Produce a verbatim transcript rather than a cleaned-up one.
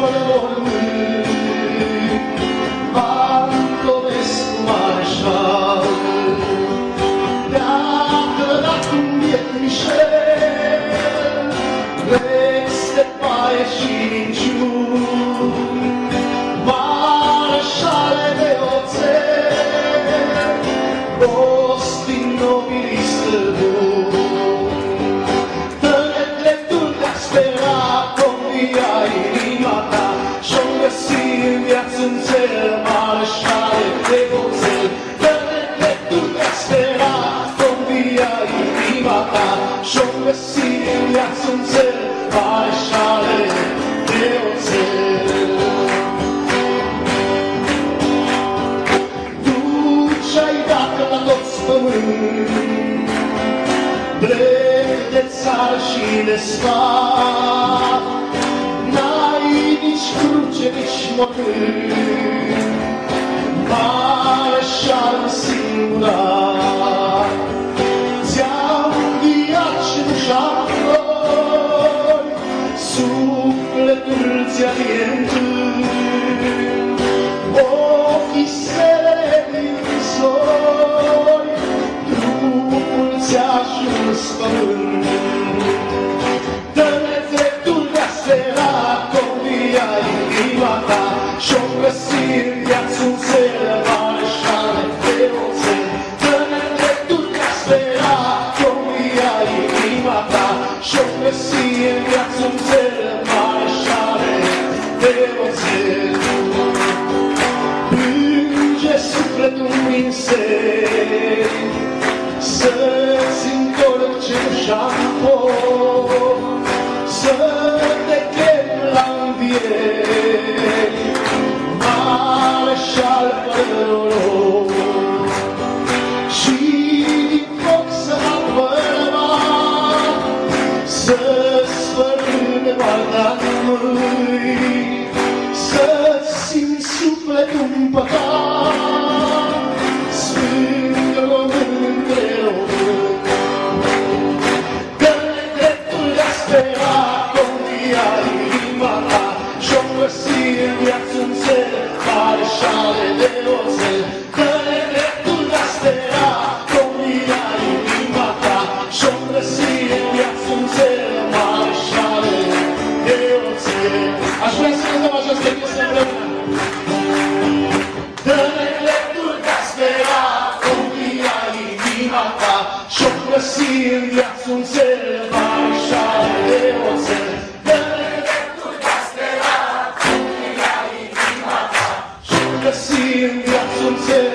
Drept de țară și de stat, n-ai nici cruce, nici mormânt, mareșal singular. Ți-am înviat și nu-și-a flori, sufletul ți-a întâlnit, ochii sele din zori, trupul ți-a ajuns pământ. Dă-ne dreptul de a spera, convia inima ta, și-o găsi în viață un țel, mareșale de oțel. Dă-ne dreptul de a spera, convia inima ta, și-o găsi în viață un țel, mareșale de oțel. Plânge sufletul din seri, să-ți întorc cenușa-n foc, să te chem la învieri, mareșal fără noroc. Și din foc să mă apăr, să-ți sfărâne moartea-n mâini, să-ți simți sufletul împăcat, sfânt român între români. Dă-ne dreptul de a spera, convia inima ta, și-o găsi în viață un țel, mareșale de oțel. Dă-ne dreptul de a spera, convia inima ta, și-o găsi în viață un țel, mareșale de oțel. Aș vrea să cântăm această piesă împreună. Dă-ne dreptul de a spera, convia inima ta, și-o găsi în viață un țel, mareșale de oțel. Dă-ne dreptul de a spera, convia inima ta, și-o găsi în viață un țel,